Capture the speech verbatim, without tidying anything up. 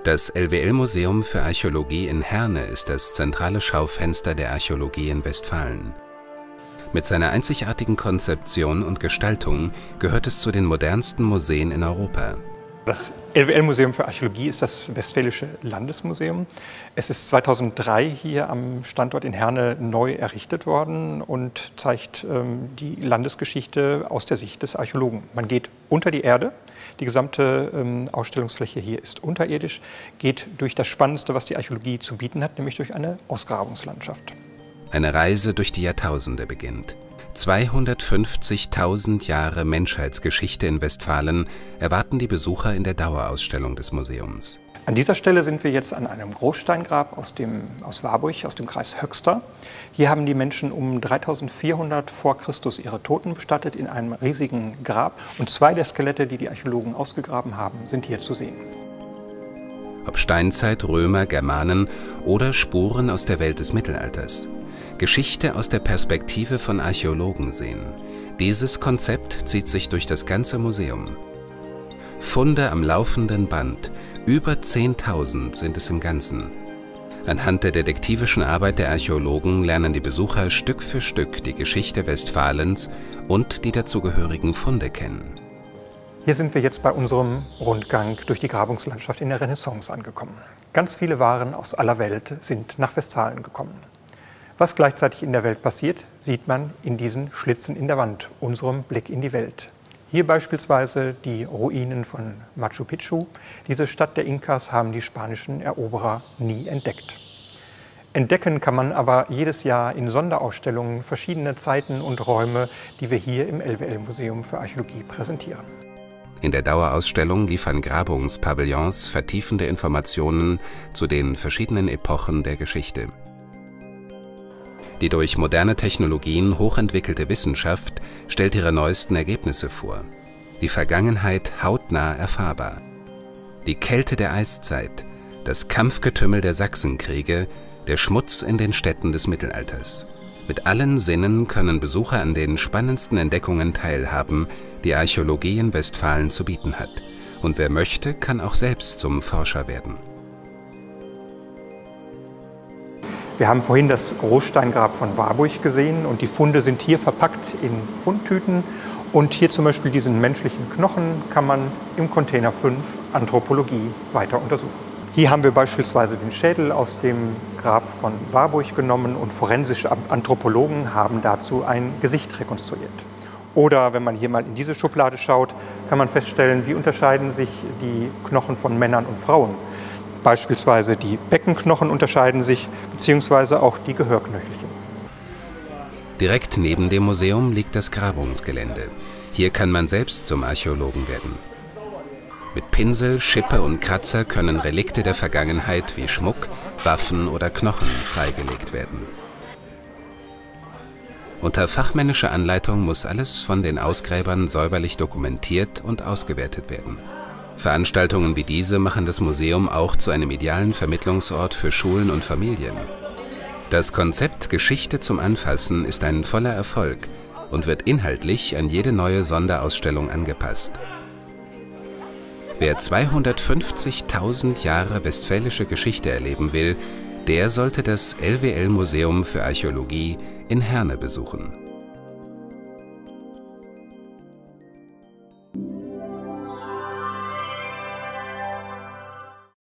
Das L W L-Museum für Archäologie in Herne ist das zentrale Schaufenster der Archäologie in Westfalen. Mit seiner einzigartigen Konzeption und Gestaltung gehört es zu den modernsten Museen in Europa. Das L W L-Museum für Archäologie ist das Westfälische Landesmuseum. Es ist zweitausenddrei hier am Standort in Herne neu errichtet worden und zeigt ähm, die Landesgeschichte aus der Sicht des Archäologen. Man geht unter die Erde, die gesamte ähm, Ausstellungsfläche hier ist unterirdisch, geht durch das Spannendste, was die Archäologie zu bieten hat, nämlich durch eine Ausgrabungslandschaft. Eine Reise durch die Jahrtausende beginnt. zweihundertfünfzigtausend Jahre Menschheitsgeschichte in Westfalen erwarten die Besucher in der Dauerausstellung des Museums. An dieser Stelle sind wir jetzt an einem Großsteingrab aus, dem, aus Warburg, aus dem Kreis Höxter. Hier haben die Menschen um dreitausendvierhundert vor Christus ihre Toten bestattet in einem riesigen Grab. Und zwei der Skelette, die die Archäologen ausgegraben haben, sind hier zu sehen. Ob Steinzeit, Römer, Germanen oder Spuren aus der Welt des Mittelalters. Geschichte aus der Perspektive von Archäologen sehen. Dieses Konzept zieht sich durch das ganze Museum. Funde am laufenden Band, über zehntausend sind es im Ganzen. Anhand der detektivischen Arbeit der Archäologen lernen die Besucher Stück für Stück die Geschichte Westfalens und die dazugehörigen Funde kennen. Hier sind wir jetzt bei unserem Rundgang durch die Grabungslandschaft in der Renaissance angekommen. Ganz viele Waren aus aller Welt sind nach Westfalen gekommen. Was gleichzeitig in der Welt passiert, sieht man in diesen Schlitzen in der Wand, unserem Blick in die Welt. Hier beispielsweise die Ruinen von Machu Picchu. Diese Stadt der Inkas haben die spanischen Eroberer nie entdeckt. Entdecken kann man aber jedes Jahr in Sonderausstellungen verschiedene Zeiten und Räume, die wir hier im L W L-Museum für Archäologie präsentieren. In der Dauerausstellung liefern Grabungspavillons vertiefende Informationen zu den verschiedenen Epochen der Geschichte. Die durch moderne Technologien hochentwickelte Wissenschaft stellt ihre neuesten Ergebnisse vor. Die Vergangenheit hautnah erfahrbar. Die Kälte der Eiszeit, das Kampfgetümmel der Sachsenkriege, der Schmutz in den Städten des Mittelalters. Mit allen Sinnen können Besucher an den spannendsten Entdeckungen teilhaben, die Archäologie in Westfalen zu bieten hat. Und wer möchte, kann auch selbst zum Forscher werden. Wir haben vorhin das Großsteingrab von Warburg gesehen und die Funde sind hier verpackt in Fundtüten. Und hier zum Beispiel diesen menschlichen Knochen kann man im Container fünf Anthropologie weiter untersuchen. Hier haben wir beispielsweise den Schädel aus dem Grab von Warburg genommen und forensische Anthropologen haben dazu ein Gesicht rekonstruiert. Oder wenn man hier mal in diese Schublade schaut, kann man feststellen, wie unterscheiden sich die Knochen von Männern und Frauen. Beispielsweise die Beckenknochen unterscheiden sich, beziehungsweise auch die Gehörknöchelchen. Direkt neben dem Museum liegt das Grabungsgelände. Hier kann man selbst zum Archäologen werden. Mit Pinsel, Schippe und Kratzer können Relikte der Vergangenheit wie Schmuck, Waffen oder Knochen freigelegt werden. Unter fachmännischer Anleitung muss alles von den Ausgräbern säuberlich dokumentiert und ausgewertet werden. Veranstaltungen wie diese machen das Museum auch zu einem idealen Vermittlungsort für Schulen und Familien. Das Konzept Geschichte zum Anfassen ist ein voller Erfolg und wird inhaltlich an jede neue Sonderausstellung angepasst. Wer zweihundertfünfzigtausend Jahre westfälische Geschichte erleben will, der sollte das L W L-Museum für Archäologie in Herne besuchen.